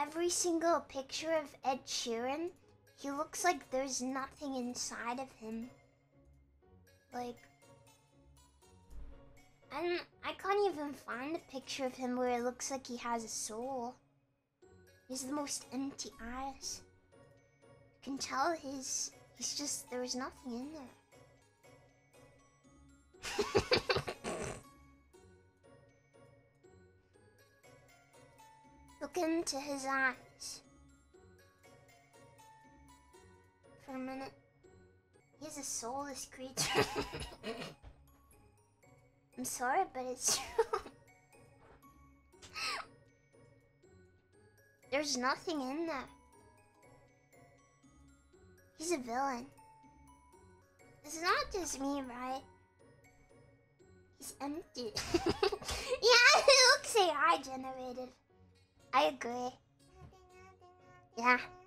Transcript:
every single picture of Ed Sheeran, he looks like there's nothing inside of him. Like, I can't even find a picture of him where it looks like he has a soul. He's the most empty eyes. You can tell he's just, there's nothing in there. Look into his eyes. For a minute. He's a soulless creature. I'm sorry, but it's true. There's nothing in there. He's a villain. It's not just me, right? He's empty. Yeah, it looks AI generated. I agree. Yeah.